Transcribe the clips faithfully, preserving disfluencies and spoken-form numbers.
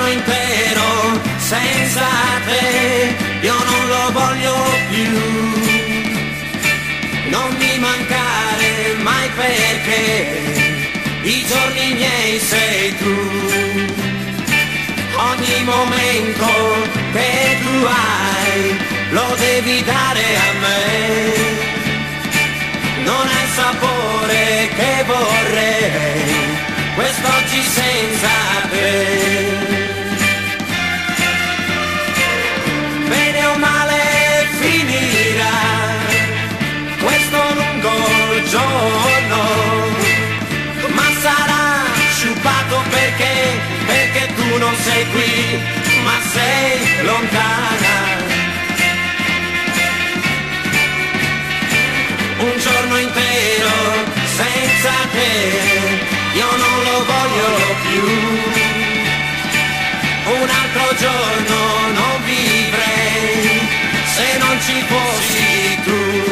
intero senza te io non lo voglio più. Non mi mancare mai perché i giorni miei sei tu. Ogni momento che tu hai lo devi dare a me. Non ha il sapore che vorrei quest'oggi senza te. Bene o male finirà questo lungo giorno, ma sarà sciupato perché, perché tu non sei qui, ma sei lontana. Un giorno intero senza te io non lo voglio più. Un altro giorno non vivrei se non ci fossi tu.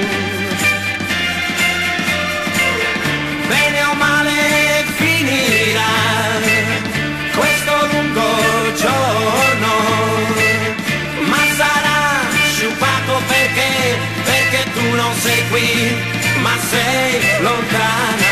Bene o male finirà questo lungo giorno, ma sarà sciupato perché, perché tu non sei qui, ma sei lontana.